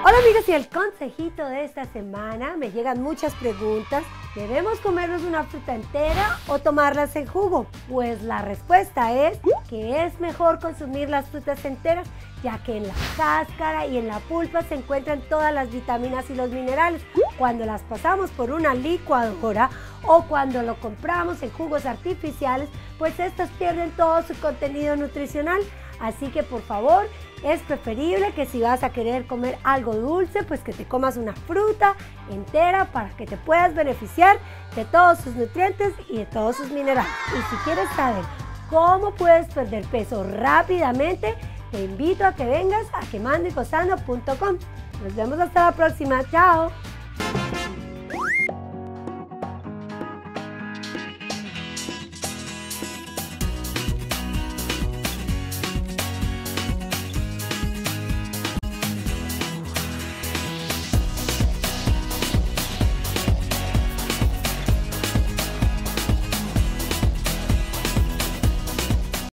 Hola amigos, y el consejito de esta semana, me llegan muchas preguntas. ¿Debemos comernos una fruta entera o tomarlas en jugo? Pues la respuesta es que es mejor consumir las frutas enteras, ya que en la cáscara y en la pulpa se encuentran todas las vitaminas y los minerales. Cuando las pasamos por una licuadora o cuando lo compramos en jugos artificiales, pues estos pierden todo su contenido nutricional. Así que por favor, es preferible que si vas a querer comer algo dulce, pues que te comas una fruta entera para que te puedas beneficiar de todos sus nutrientes y de todos sus minerales. Y si quieres saber cómo puedes perder peso rápidamente, te invito a que vengas a quemandoycosano.com. Nos vemos hasta la próxima. ¡Chao!